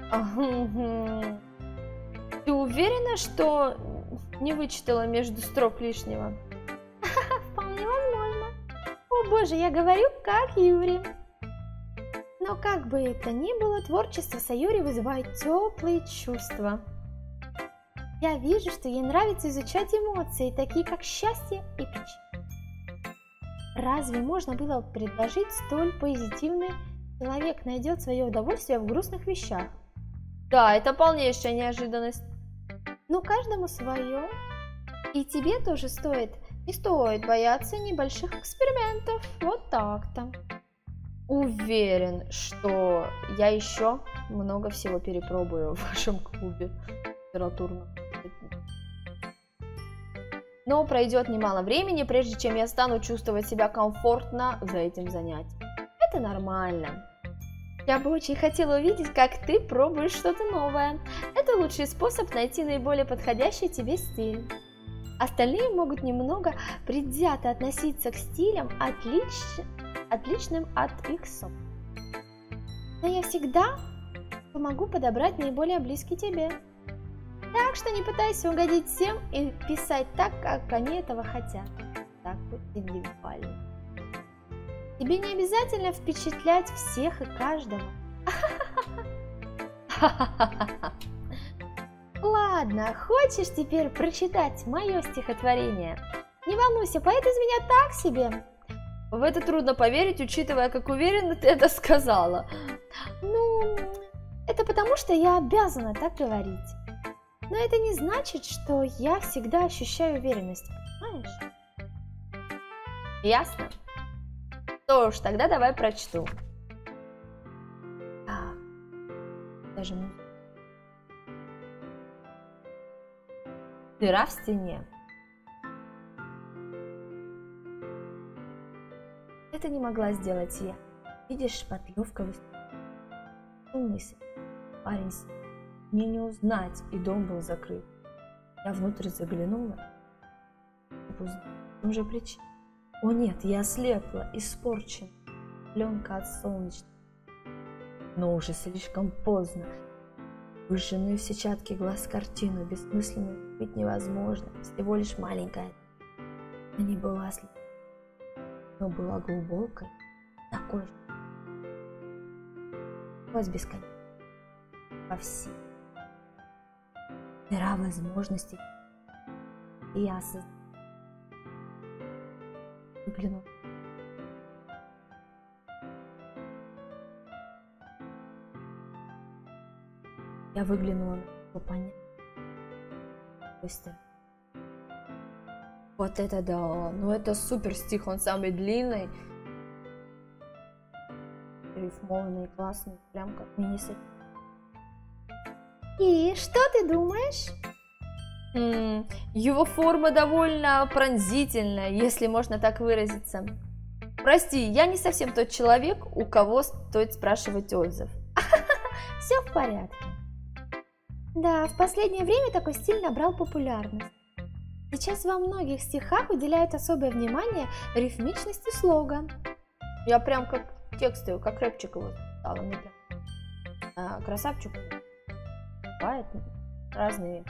Ты уверена, что не вычитала между строк лишнего? Вполне возможно. О боже, я говорю как Юри. Но как бы это ни было, творчество Саюри вызывает теплые чувства. Я вижу, что ей нравится изучать эмоции, такие как счастье и печаль. Разве можно было предложить столь позитивный человек найдет свое удовольствие в грустных вещах? Да, это полнейшая неожиданность. Но каждому свое. И тебе тоже стоит, не стоит бояться небольших экспериментов. Вот так-то. Уверен, что я еще много всего перепробую в вашем клубе литературном. Но пройдет немало времени, прежде чем я стану чувствовать себя комфортно за этим занятием. Это нормально. Я бы очень хотела увидеть, как ты пробуешь что-то новое. Это лучший способ найти наиболее подходящий тебе стиль. Остальные могут немного предвзято относиться к стилям, отлич... отличным от их собственных. Но я всегда помогу подобрать наиболее близкий тебе. Так что не пытайся угодить всем и писать так, как они этого хотят. Так вот индивидуально. Тебе не обязательно впечатлять всех и каждого. Ладно, хочешь теперь прочитать мое стихотворение? Не волнуйся, поэт из меня так себе. В это трудно поверить, учитывая, как уверенно ты это сказала. Ну, это потому, что я обязана так говорить. Но это не значит, что я всегда ощущаю уверенность, понимаешь? Ясно. Что ж, тогда давай прочту. Так, даже мы. Дыра в стене. Это не могла сделать я. Видишь, шпатлевка умный парень. Мне не узнать, и дом был закрыт. Я внутрь заглянула. В том же причине. О нет, я ослепла, испорчена. Пленка от солнечного. Но уже слишком поздно. Выжженные в сетчатке глаз картину бессмысленно быть невозможно. Всего лишь маленькая. Она не была слепой, но была глубокой, такой же. Сквозь бесконечно. Во все. Дыра возможностей. И я осознала. Выглянула. Я выглянула на него понять. Быстро. Вот это да, ну это супер стих, он самый длинный. Рифмованный, классный, прям как мини-сет. И что ты думаешь? М-м, его форма довольно пронзительная, если можно так выразиться. Прости, я не совсем тот человек, у кого стоит спрашивать отзыв. Все в порядке. Да, в последнее время такой стиль набрал популярность. Сейчас во многих стихах уделяют особое внимание рифмичности слога. Я прям как тексты, как рэпчик его стала, мне прям а, красавчик. Бывает разные.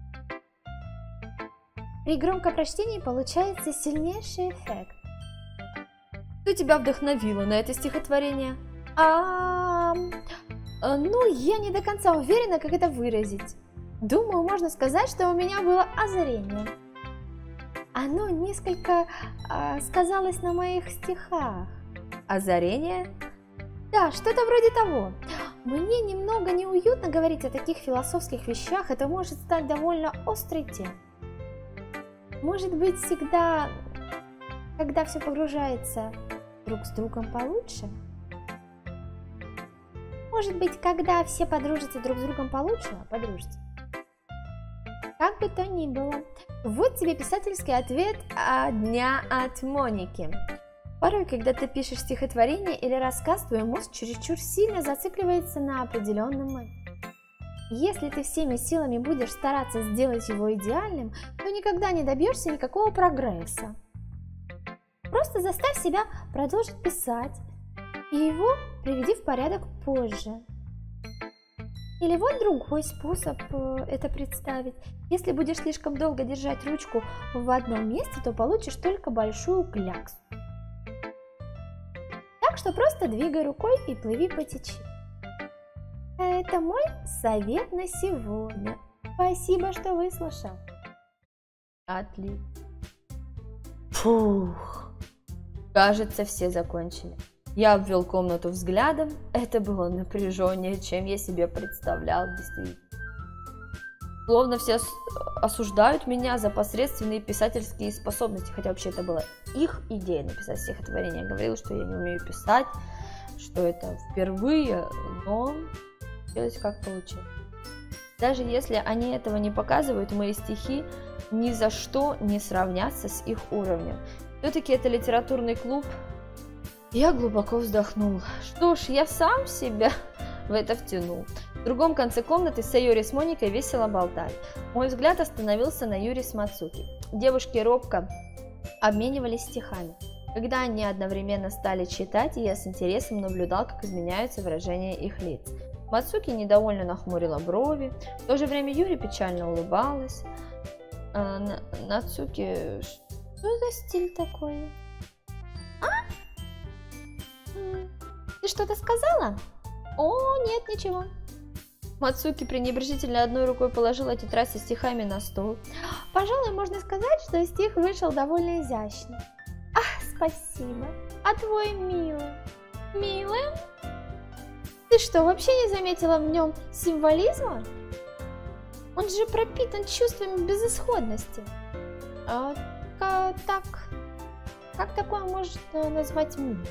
При громкопрочтении получается сильнейший эффект. Что тебя вдохновило на это стихотворение? А, ну, я не до конца уверена, как это выразить. Думаю, можно сказать, что у меня было озарение. Оно несколько а, сказалось на моих стихах. Озарение? Да, что-то вроде того. Мне немного неуютно говорить о таких философских вещах, это может стать довольно острой темой. Может быть, всегда, когда все погружается друг с другом получше? Может быть, когда все подружатся друг с другом получше, а подружатся? Как бы то ни было, вот тебе писательский ответ дня от Моники. Порой, когда ты пишешь стихотворение или рассказ, твой мозг чересчур сильно зацикливается на определенном моменте. Если ты всеми силами будешь стараться сделать его идеальным, то никогда не добьешься никакого прогресса. Просто заставь себя продолжить писать, и его приведи в порядок позже. Или вот другой способ это представить. Если будешь слишком долго держать ручку в одном месте, то получишь только большую кляксу. что просто двигай рукой и плыви по течению. Это мой совет на сегодня. Спасибо, что выслушал. Отлично. Фух. Кажется, все закончили. Я обвел комнату взглядом. Это было напряженнее, чем я себе представлял, действительно. Словно все осуждают меня за посредственные писательские способности, хотя вообще это была их идея написать стихотворение. Я говорила, что я не умею писать, что это впервые, но получилось как получилось. Даже если они этого не показывают, мои стихи ни за что не сравнятся с их уровнем. Все-таки это литературный клуб. Я глубоко вздохнул. Что ж, я сам себя в это втянул. В другом конце комнаты Сайори с Моникой весело болтали. Мой взгляд остановился на Юри с Мацуки. Девушки робко обменивались стихами. Когда они одновременно стали читать, я с интересом наблюдал, как изменяются выражения их лиц. Мацуки недовольно нахмурила брови, в то же время Юри печально улыбалась. А, на, Нацуки, что за стиль такой? А? Ты что-то сказала? О, нет, ничего. Мацуки пренебрежительно одной рукой положила тетрадь со стихами на стол. Пожалуй, можно сказать, что стих вышел довольно изящный. Ах, спасибо. А твой милый? Милый? Ты что, вообще не заметила в нем символизма? Он же пропитан чувствами безысходности. А, как, так, как такое может назвать милым?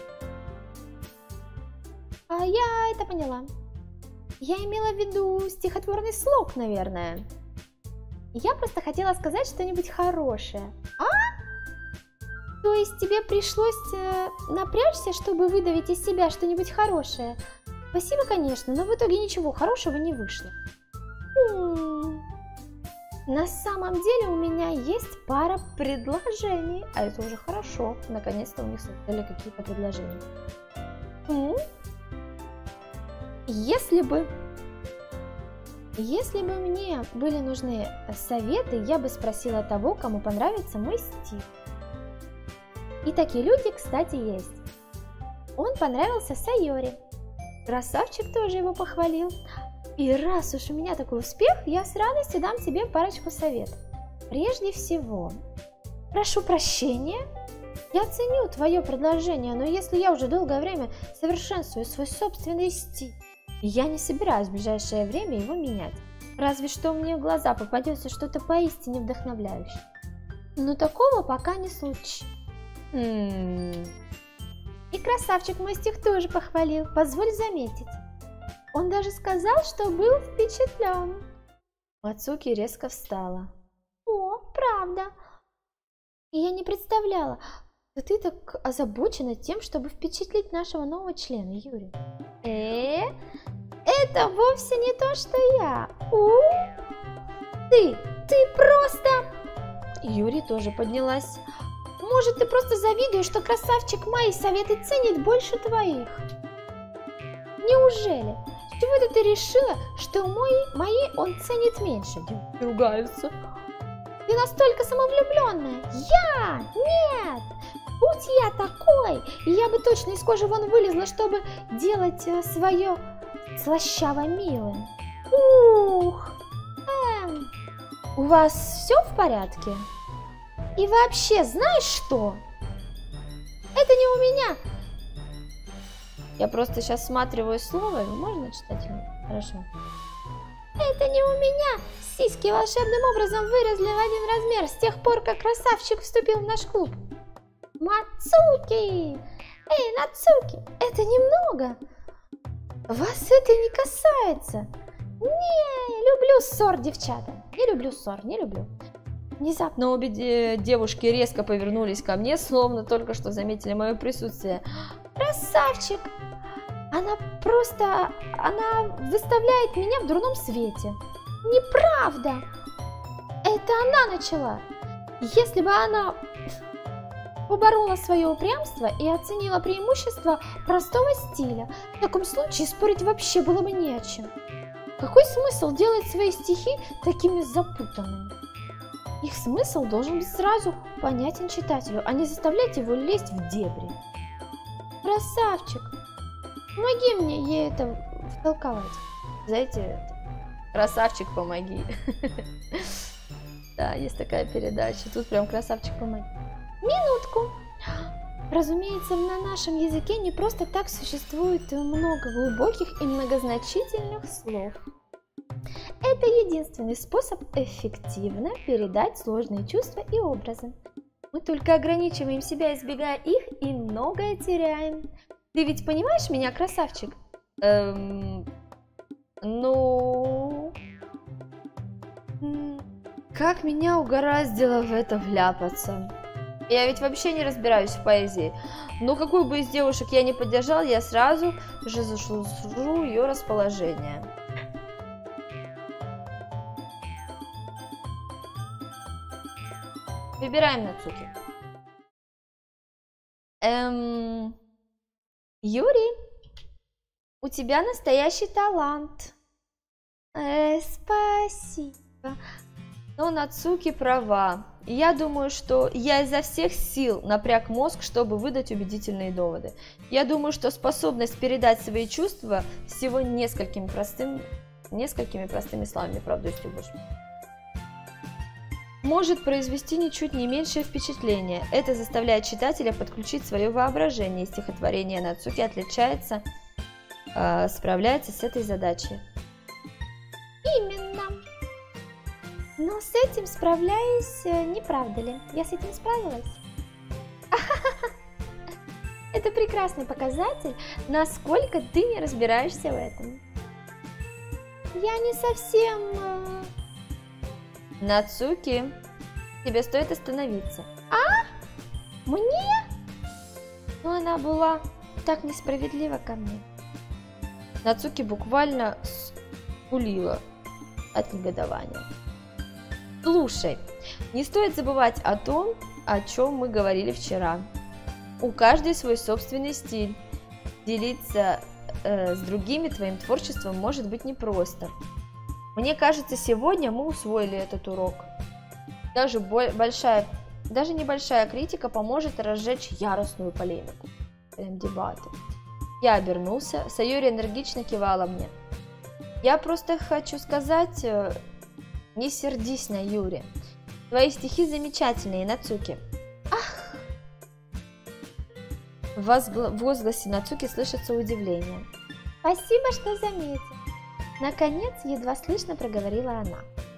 А я это поняла. Я имела в виду стихотворный слог, наверное. Я просто хотела сказать что-нибудь хорошее. А? То есть тебе пришлось э, напрячься, чтобы выдавить из себя что-нибудь хорошее? Спасибо, конечно, но в итоге ничего хорошего не вышло. М-м-м. На самом деле у меня есть пара предложений. А это уже хорошо. Наконец-то у них создали какие-то предложения. М-м? Если бы, если бы мне были нужны советы, я бы спросила того, кому понравится мой стих. И такие люди, кстати, есть. Он понравился Сайори. Красавчик тоже его похвалил. И раз уж у меня такой успех, я с радостью дам тебе парочку советов. Прежде всего, прошу прощения. Я ценю твое предложение, но если я уже долгое время совершенствую свой собственный стиль, я не собираюсь в ближайшее время его менять. Разве что мне в глаза попадется что-то поистине вдохновляющее. Но такого пока не случилось. М-м-м. И красавчик мой стих тоже похвалил, позволь заметить. Он даже сказал, что был впечатлен. Мацуки резко встала. О, правда. И я не представляла, что ты так озабочена тем, чтобы впечатлить нашего нового члена, Юри. Э, это вовсе не то, что я. У, ты, ты просто... Юри тоже поднялась. Может, ты просто завидуешь, что красавчик мои советы ценит больше твоих? Неужели? С чего это ты решила, что мой, мои он ценит меньше? Ругаются. Ты настолько самовлюбленная. Я? Нет. Будь я такой, я бы точно из кожи вон вылезла, чтобы делать свое слащаво милым. Ух. Эм. У вас все в порядке? И вообще, знаешь что? Это не у меня. Я просто сейчас всматриваю слово. Можно читать? Хорошо. Это не у меня. Сиськи волшебным образом выросли в один размер с тех пор, как красавчик вступил в наш клуб. Мацуки! Эй, Нацуки, это немного. Вас это не касается. Не, люблю ссор, девчата. Не люблю ссор, не люблю. Внезапно обе девушки резко повернулись ко мне, словно только что заметили мое присутствие. Красавчик! Она просто... Она выставляет меня в дурном свете. Неправда! Это она начала. Если бы она поборола свое упрямство и оценила преимущество простого стиля, в таком случае спорить вообще было бы не о чем. Какой смысл делать свои стихи такими запутанными? Их смысл должен быть сразу понятен читателю, а не заставлять его лезть в дебри. красавчик. Помоги мне ей это втолковать. Знаете, красавчик, помоги. Да, есть такая передача. Тут прям красавчик, помоги. Минутку. Разумеется, на нашем языке не просто так существует много глубоких и многозначительных слов. Это единственный способ эффективно передать сложные чувства и образы. Мы только ограничиваем себя, избегая их, и многое теряем. Ты ведь понимаешь меня, красавчик? Эм, ну... Как меня угораздило в это вляпаться? Я ведь вообще не разбираюсь в поэзии. Но какую бы из девушек я не поддержал, я сразу же заслужу ее расположение. Выбираем Нацуки. Эм... Юрий, у тебя настоящий талант. Э, спасибо. Но Нацуки права. Я думаю, что я изо всех сил напряг мозг, чтобы выдать убедительные доводы. Я думаю, что способность передать свои чувства всего несколькими простыми, несколькими простыми словами, правда, если больше, может произвести ничуть не меньшее впечатление. Это заставляет читателя подключить свое воображение. Стихотворение Нацуки отличается, э, справляется с этой задачей. Именно. Но с этим справляюсь, не правда ли? Я с этим справилась. Это прекрасный показатель, насколько ты не разбираешься в этом. Я не совсем... Нацуки, тебе стоит остановиться. А? Мне? Но она была так несправедлива ко мне. Нацуки буквально скулила от негодования. Слушай, не стоит забывать о том, о чем мы говорили вчера. У каждой свой собственный стиль. Делиться э, с другими твоим творчеством может быть непросто. Мне кажется, сегодня мы усвоили этот урок. Даже, большая, даже небольшая критика поможет разжечь яростную полемику. Прям дебаты. Я обернулся, Сайори энергично кивала мне. Я просто хочу сказать... Не сердись на Юри. Твои стихи замечательные, Нацуки. Ах! В возгласе Нацуки слышится удивление. Спасибо, что заметил. Наконец, едва слышно проговорила она.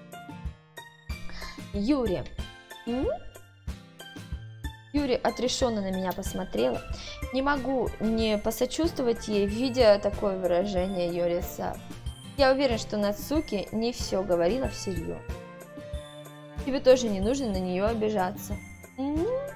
Юри. М? Юри отрешенно на меня посмотрела. Не могу не посочувствовать ей, видя такое выражение ее лица. Я уверен, что Нацуки не все говорила всерьез. Тебе тоже не нужно на нее обижаться. Mm-hmm.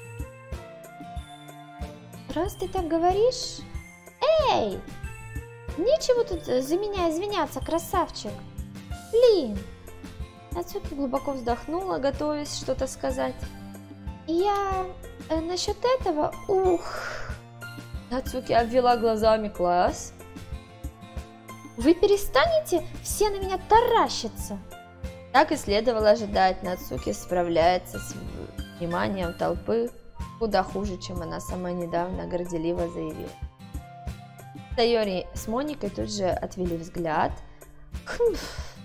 Раз ты так говоришь... Эй! Нечего тут за меня извиняться, красавчик. Блин! Нацуки глубоко вздохнула, готовясь что-то сказать. Я... Э, насчет этого... Ух! Нацуки обвела глазами класс. Вы перестанете все на меня таращиться? Так и следовало ожидать. Нацуки справляется с вниманием толпы куда хуже, чем она сама недавно горделиво заявила. Сайори с Моникой тут же отвели взгляд. Хм.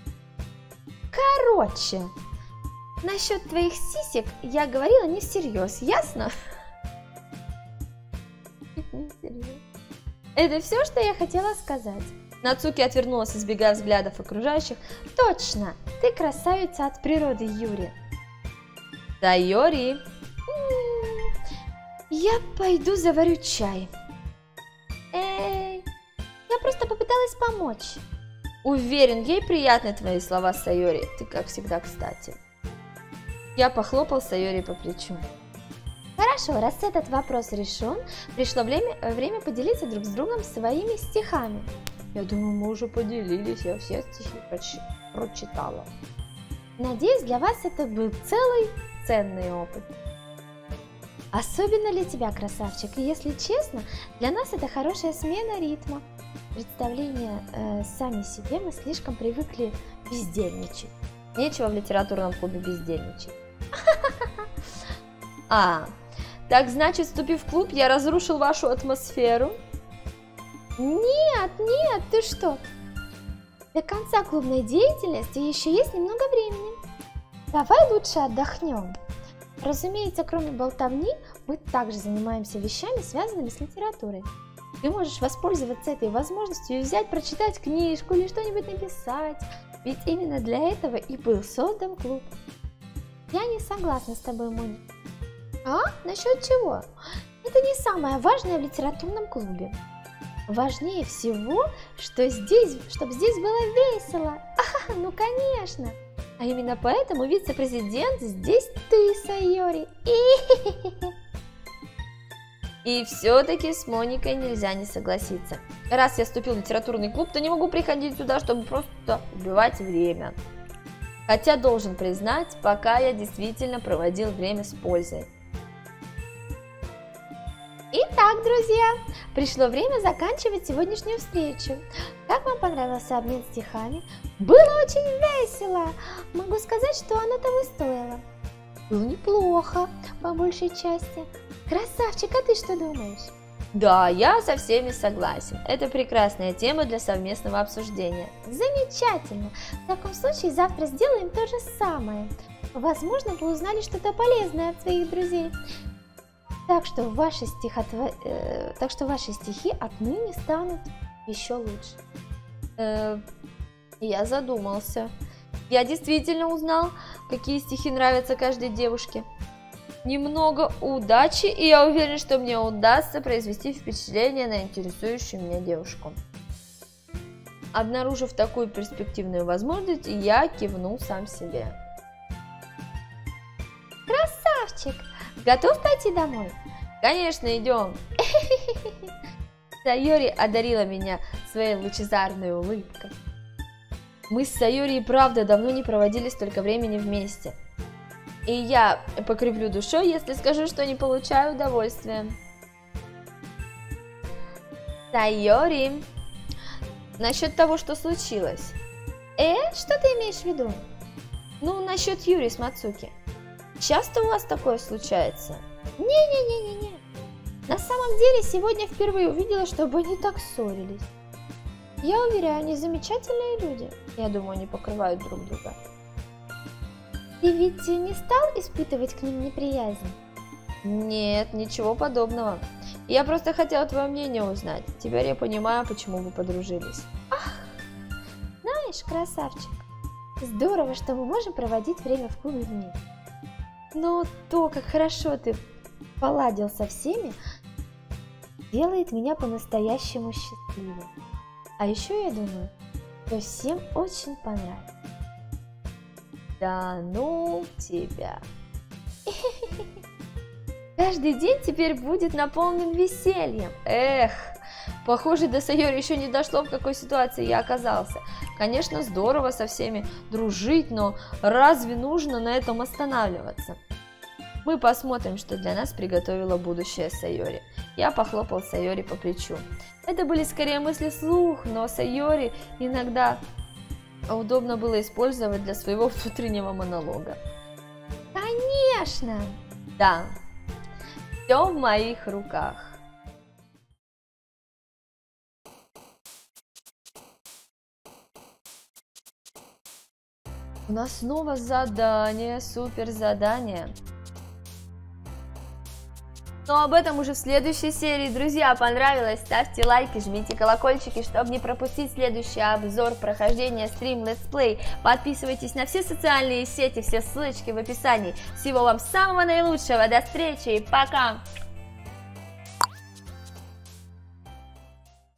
Короче, насчет твоих сисек я говорила не всерьез, ясно? Это все, что я хотела сказать. Нацуки отвернулась, избегая взглядов окружающих. Точно, ты красавица от природы, Юри. Сайори. Я пойду заварю чай. Эй, я просто попыталась помочь. Уверен, ей приятны твои слова, Сайори. Ты, как всегда, кстати. Я похлопал Сайори по плечу. Хорошо, раз этот вопрос решен, пришло время, время поделиться друг с другом своими стихами. Я думаю, мы уже поделились, я все стихи прочитала. Надеюсь, для вас это был целый ценный опыт. Особенно для тебя, красавчик, и если честно, для нас это хорошая смена ритма. Представления э, сами себе мы слишком привыкли бездельничать. Нечего в литературном клубе бездельничать. А, Так значит, вступив в клуб, я разрушил вашу атмосферу? Нет, нет, ты что? До конца клубной деятельности еще есть немного времени. Давай лучше отдохнем. Разумеется, кроме болтовни, мы также занимаемся вещами, связанными с литературой. Ты можешь воспользоваться этой возможностью и взять, прочитать книжку или что-нибудь написать. Ведь именно для этого и был создан клуб. Я не согласна с тобой, Моника. А? Насчет чего? Это не самое важное в литературном клубе. Важнее всего, что здесь, чтобы здесь было весело. А, ну конечно. А именно поэтому вице-президент здесь ты, Сайори. И все-таки с Моникой нельзя не согласиться. Раз я вступил в литературный клуб, то не могу приходить сюда, чтобы просто убивать время. Хотя должен признать, пока я действительно проводил время с пользой. Итак, друзья, пришло время заканчивать сегодняшнюю встречу. Как вам понравился обмен стихами? Было очень весело. Могу сказать, что оно того стоило. Было неплохо, по большей части. Красавчик, а ты что думаешь? Да, я со всеми согласен. Это прекрасная тема для совместного обсуждения. Замечательно. В таком случае завтра сделаем то же самое. Возможно, вы узнали что-то полезное от своих друзей. Так что ваши, стихотво... э, так что ваши стихи отныне станут еще лучше. Э, я задумался. Я действительно узнал, какие стихи нравятся каждой девушке. Немного удачи, и я уверен, что мне удастся произвести впечатление на интересующую меня девушку. Обнаружив такую перспективную возможность, я кивнул сам себе. Красавчик! Готов пойти домой? Конечно, идем. Сайори одарила меня своей лучезарной улыбкой. Мы с Сайори и правда давно не проводили столько времени вместе. И я покривлю душой, если скажу, что не получаю удовольствия. Сайори, насчет того, что случилось. Э, что ты имеешь в виду? Ну, насчет Юри с Мацуки. Часто у вас такое случается? Не-не-не-не-не. На самом деле, сегодня впервые увидела, чтобы они так ссорились. Я уверяю, они замечательные люди. Я думаю, они покрывают друг друга. Ты ведь не стал испытывать к ним неприязнь? Нет, ничего подобного. Я просто хотела твое мнение узнать. Теперь я понимаю, почему вы подружились. Ах, знаешь, красавчик, здорово, что мы можем проводить время в клубе вместе. Но то, как хорошо ты поладил со всеми, делает меня по-настоящему счастливой. А еще я думаю, что всем очень понравится. Да ну тебя. Каждый день теперь будет наполнен весельем. Эх, похоже, до Сайори еще не дошло, в какой ситуации я оказался. Конечно, здорово со всеми дружить, но разве нужно на этом останавливаться? Мы посмотрим, что для нас приготовила будущее Сайори. Я похлопал Сайори по плечу. Это были скорее мысли вслух, но Сайори иногда удобно было использовать для своего внутреннего монолога. Конечно! Да, все в моих руках. У нас снова задание, супер задание. Но об этом уже в следующей серии. Друзья, понравилось? Ставьте лайки, жмите колокольчики, чтобы не пропустить следующий обзор прохождения стрим Let's Play. Подписывайтесь на все социальные сети, все ссылочки в описании. Всего вам самого наилучшего, до встречи и пока!